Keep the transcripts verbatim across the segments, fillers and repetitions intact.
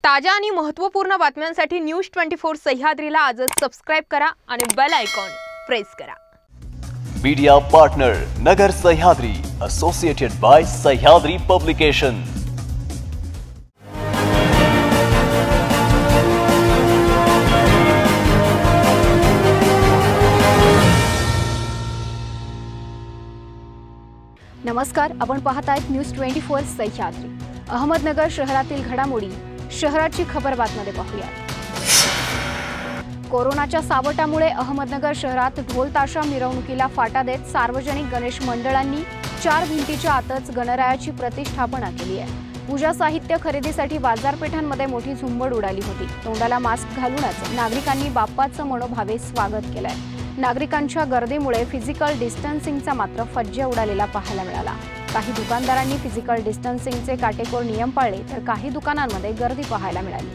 ताजा आणि महत्त्वपूर्ण बातम्यांसाठी न्यूज ट्वेंटी फोर सह्याद्रीला आजच सबस्क्राइब करा आणि बेल आयकॉन प्रेस करा। Media partner Nagar Sahyadri, associated by Sahyadri publication. नमस्कार, आपण पाहत आहात news twenty four Sahyadri. Ahmednagar शहरातील घडामोडी शहराची खबरबातमध्ये पाहूया। कोरोनाच्या सावटामुळे अहमदनगर शहरात ढोल ताशा मिरवणुकीला फाटा देत सार्वजनिक गणेश मंडळांनी चार भिंतीच्या आतच गणरायाची प्रतिष्ठापना केली आहे। पूजा साहित्य खरेदीसाठी बाजारपेठांमध्ये मोठी झुंबड उडाली होती। तोंडाला मास्क घालूनच नागरिकांनी बाप्पाचं मनोभावे स्वागत केलंय। नागरिकांच्या गर्दीमुळे फिजिकल डिस्टन्सिंगचा मात्र फज्जा उडालेला पाहायला मिळाला। काही दुकानदारांनी फिजिकल डिस्टन्सिंगचे काटेकोर नियम पाळले तर काही दुकानांमध्ये गर्दी पाहायला मिळाली।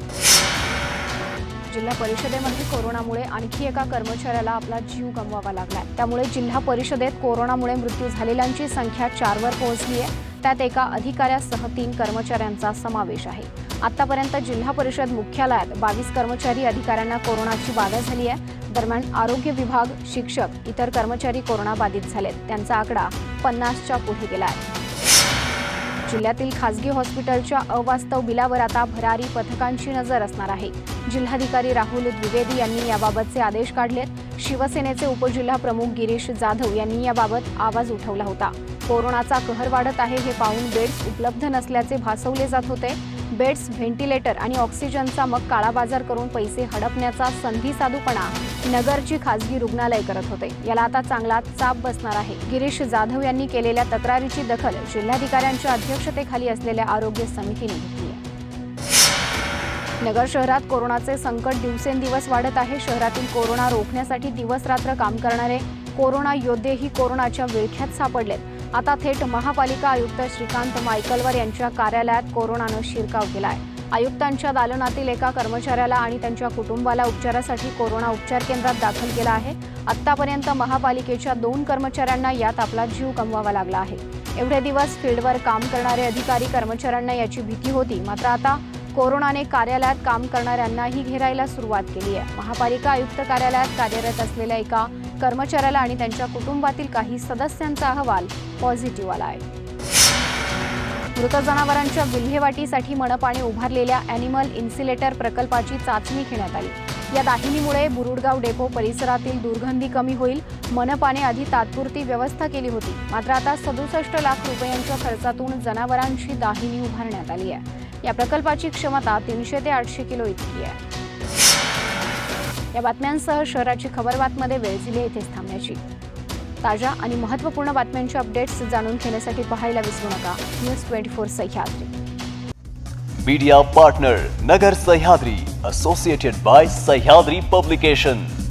जिल्हा परिषदेमध्ये कोरोनामुळे आणखी एका कर्मचाऱ्याला आपला जीव गमवावा लागलाय। त्यामुळे जिल्हा परिषदेत कोरोनामुळे मृत्यू झालेल्यांची संख्या चार वर पोहोचली आहे। त्यात एका अधिकाऱ्यासह तीन कर्मचाऱ्यांचा समावेश आहे। आतापर्यंत जिल्हा परिषद मुख्यालयात बावीस कर्मचारी अधिकाऱ्यांना कोरोनाची बाधा झाली आहे। दरम्यान आरोग्य विभाग, शिक्षक, इतर कर्मचारी कोरोना बाधित झालेत। त्यांचा आकडा पन्नासच्या पुढे गेला आहे। जिल्ह्यातील खासगी हॉस्पिटलच्या अवास्तव बिलावर आता भरारी पथकांची नजर असणार आहे। जिल्हाधिकारी राहुल द्विवेदी यांनी याबाबतचे आदेश काढलेत। शिवसेनेचे उपजिल्हा प्रमुख गिरीश जाधव यांनी याबाबत आवाज उठवला होता। कोरोनाचा कहर वाढत आहे हे पाहून बेड्स उपलब्ध नसल्याचे भासवले जात होते। बेड्स, व्हेंटिलेटर आणि ऑक्सिजनचा मग काळाबाजार करून पैसे हडपण्याचा संधी साधूपणा नगरची खासगी रुग्णालय करत होते। याला आता चांगला चाप बसणार आहे। गिरीश जाधव यांनी केलेल्या तक्रारीची दखल जिल्हाधिकाऱ्यांच्या अध्यक्षतेखाली असलेल्या आरोग्य समितीने घेतली आहे। नगर शहरात कोरोनाचे संकट दिवसेंदिवस वाढत आहे। शहरातील कोरोना रोखण्यासाठी दिवस रात्र काम करणारे कोरोना योद्धेही कोरोनाच्या विळख्यात सापडलेत। आता थेट महापालिका आयुक्त श्रीकांत मायकलवर यांच्या कार्यालयात कोरोनानं शिरकाव केलाय। आयुक्तांच्या दालनातील एका कर्मचाऱ्याला आणि त्यांच्या कुटुंबाला उपचारासाठी कोरोना उपचार केंद्रात दाखल केला आहे। आतापर्यंत महापालिकेच्या दोन कर्मचाऱ्यांना यात आपला जीव गमवावा लागला आहे। एवढे दिवस फील्डवर काम करणारे अधिकारी कर्मचाऱ्यांना याची भीती होती, मात्र आता कोरोनाने कार्यालयात काम करणाऱ्यांनाही घेरायला सुरुवात केली आहे। महापालिका आयुक्त कार्यालयात कार्यरत असलेल्या एका कर्मचाऱ्याला आणि त्यांच्या कुटुंबातील काही सदस्यांचा अहवाल पॉझिटिव्ह आला आहे। मृत जनावरांच्या विल्हेवाटीसाठी मनपाने उभारलेल्या अॅनिमल इन्सिलेटर प्रकल्पाची चाचणी घेण्यात आली। या दाहिनीमुळे बुरुडगाव डेपो परिसरातील दुर्गंधी कमी होईल। मनपाने आधी तात्पुरती व्यवस्था केली होती, मात्र आता सदुसष्ट लाख रुपयांच्या खर्चातून जनावरांची दाहिनी उभारण्यात आली आहे। या प्रकल्पाची क्षमता तीनशे ते आठशे किलो इतकी आहे। या बातम्यांसह शहराची खबरबातमध्ये वेळ झाली इथेच थांबण्याची। ताजा आणि महत्त्वपूर्ण बातम्यांचे अपडेट्स जाणून घेण्यासाठी पाहायला विसरू नका news twenty four Sahyadri. Media partner Nagar Sahyadri, associated by Sahyadri publication.